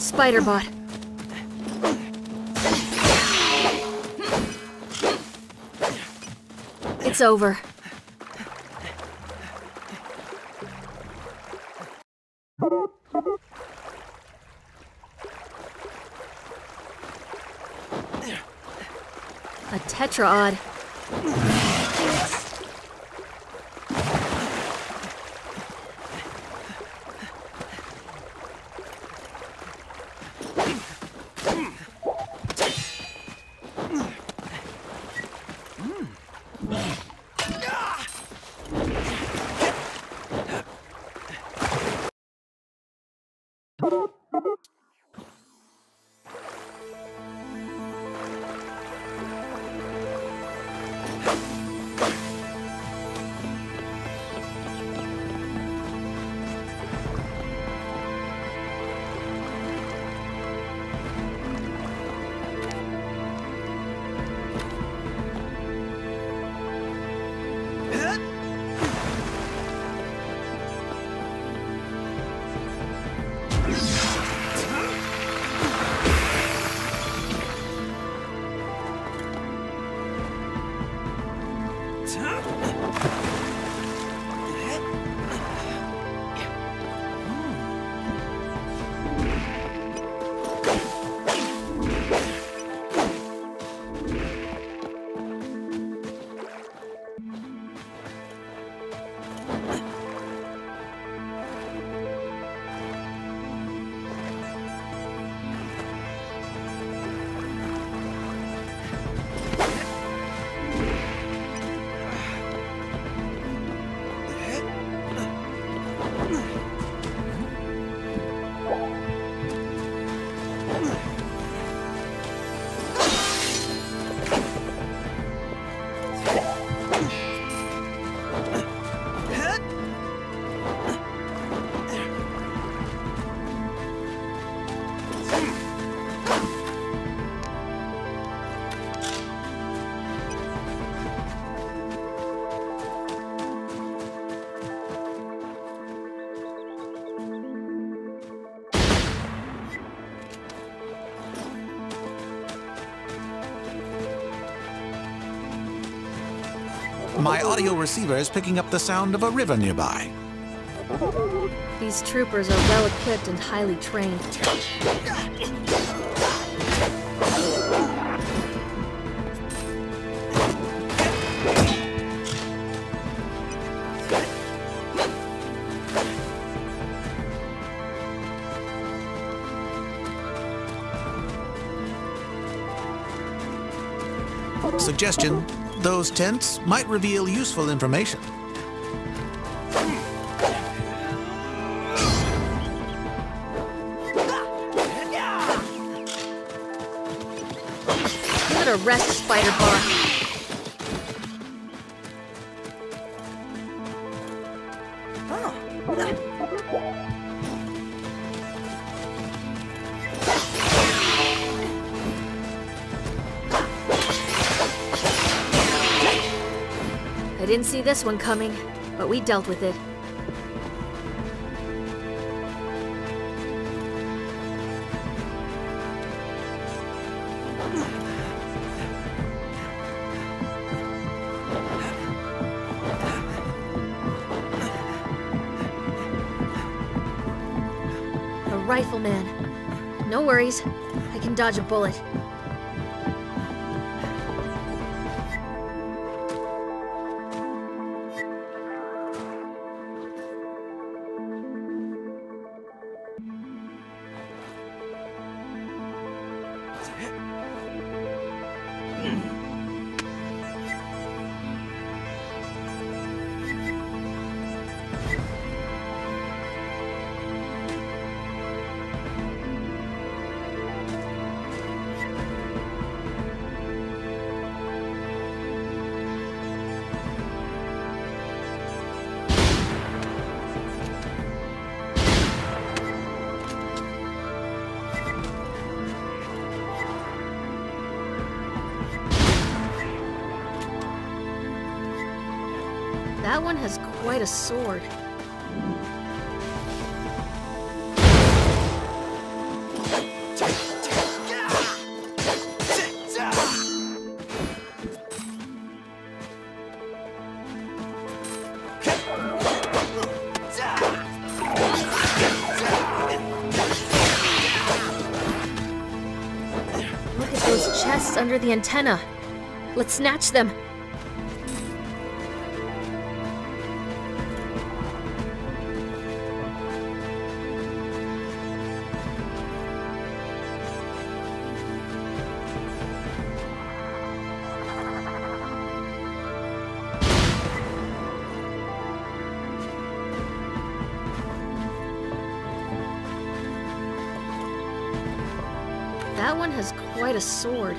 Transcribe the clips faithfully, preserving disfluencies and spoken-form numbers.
Spider bot. It's over. A tetraod. My audio receiver is picking up the sound of a river nearby. These troopers are well equipped and highly trained. Suggestion: those tents might reveal useful information. Give it a rest, Spider Bar. I didn't see this one coming, but we dealt with it. A rifleman. No worries, I can dodge a bullet. That one has quite a sword. nests under the antenna. Let's snatch them. That one has quite a sword.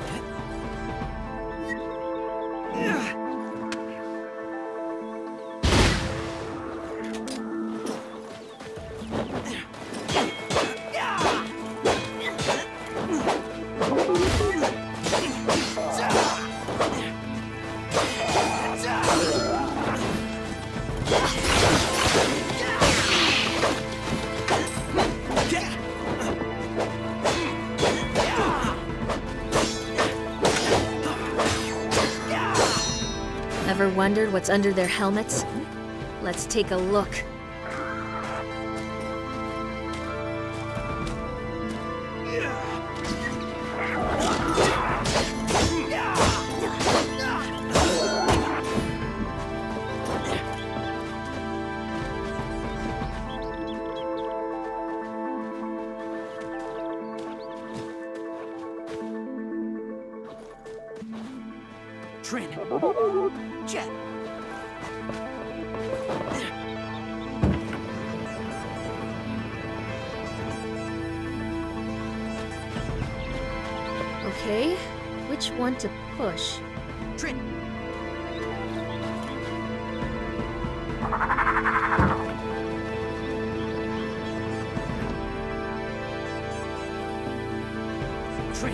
Ever wondered what's under their helmets? Let's take a look. Trin. Jet. Okay, which one to push? Trin. Trin.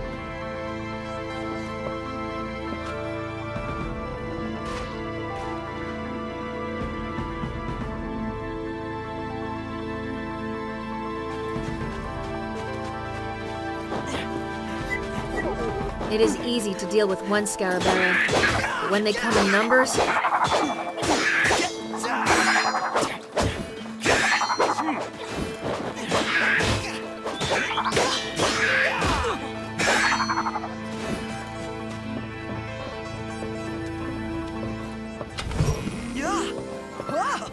It is easy to deal with one Scarabara, but when they come in numbers, Yeah. Wow.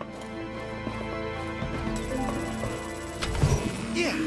Yeah.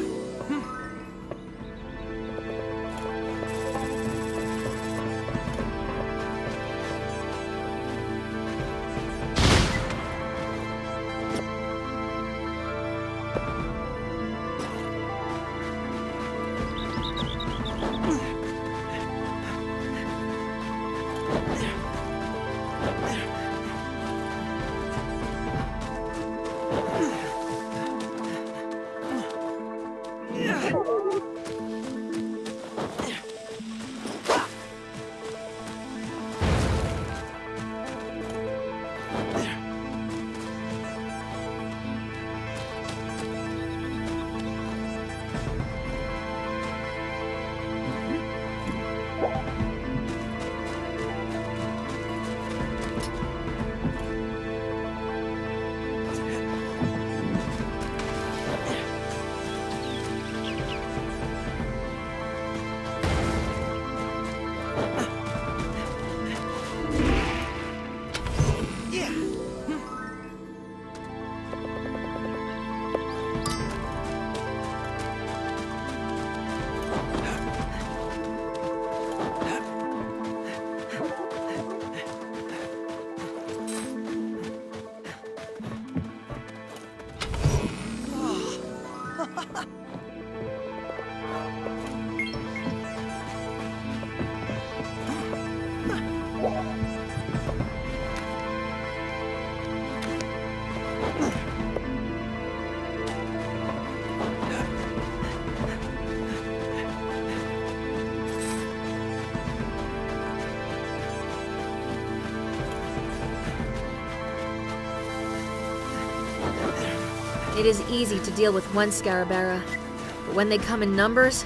it is easy to deal with one Scarabara, but when they come in numbers,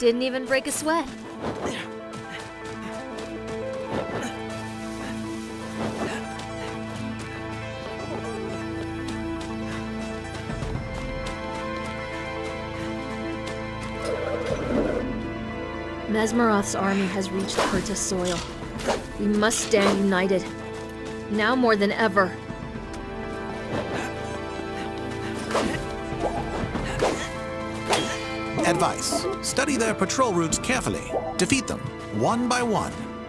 Didn't even break a sweat. Mesmeroth's army has reached Kurta soil. We must stand united. Now more than ever. Advice: study their patrol routes carefully. Defeat them, one by one.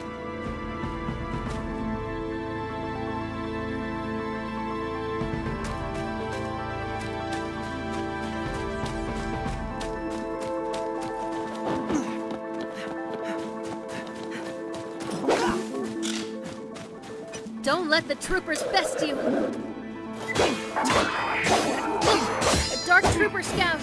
Don't let the troopers best you! A dark trooper scout!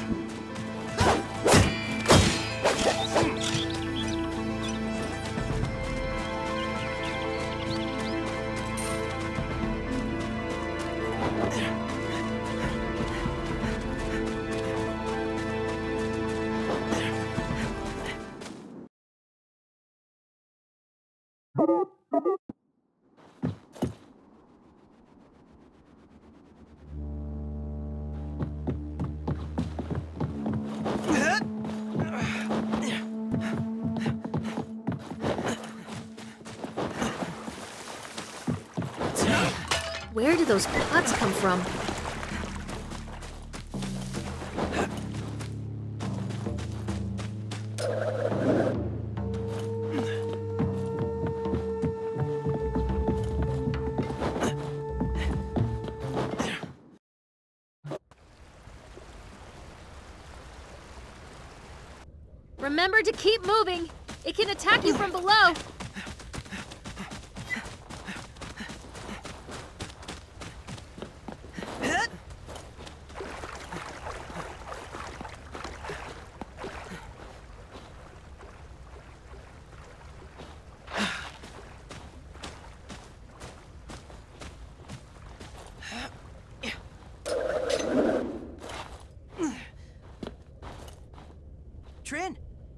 Where do those pots come from? Remember to keep moving! It can attack you from below! Trin!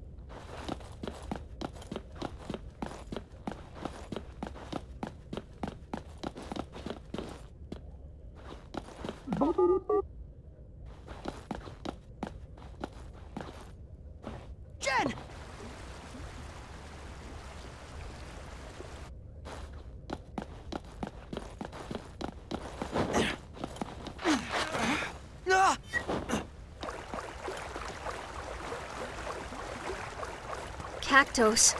Jen! Ah! Cactos.